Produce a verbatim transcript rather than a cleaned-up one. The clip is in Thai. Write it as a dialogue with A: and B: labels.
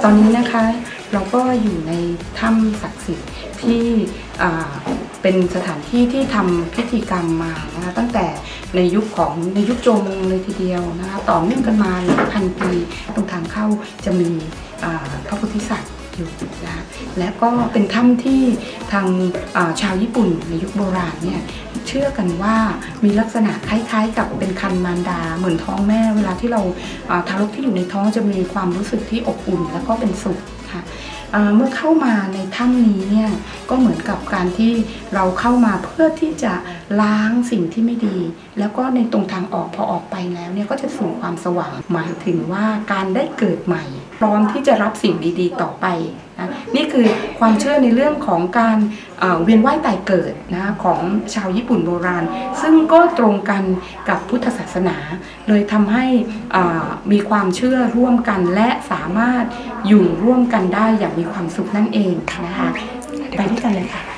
A: ตอนนี้นะคะเราก็อยู่ในถ้ำศักดิ์สิทธิ์ที่เป็นสถานที่ที่ทำพิธีกรรมมานะคะตั้งแต่ในยุคของในยุคโจมเลยทีเดียวนะคะต่อเนื่องกันมาหลายพันปีตรงทางเข้าจะมีพระโพธิสัตว์อยู่นะและก็เป็นถ้ำที่ทางชาวญี่ปุ่นในยุคโบราณเนี่ยเชื่อกันว่ามีลักษณะคล้ายๆกับเป็นคันมารดาเหมือนท้องแม่เวลาที่เราทารกที่อยู่ในท้องจะมีความรู้สึกที่อบอุ่นและก็เป็นสุขค่ะเมื่อเข้ามาในถ้ำนี้เนี่ยก็เหมือนกับการที่เราเข้ามาเพื่อที่จะล้างสิ่งที่ไม่ดีแล้วก็ในตรงทางออกพอออกไปแล้วเนี่ยก็จะสู่ความสว่างหมายถึงว่าการได้เกิดใหม่พร้อมที่จะรับสิ่งดีๆต่อไปนะนี่คือความเชื่อในเรื่องของการเวียนว่ายตายเกิดนะของชาวญี่ปุ่นโบราณซึ่งก็ตรงกันกับพุทธศาสนาเลยทำให้มีความเชื่อร่วมกันและสามารถอยู่ร่วมกันได้อย่างมีความสุขนั่นเองนะคะไปด้วยกันเลยค่ะ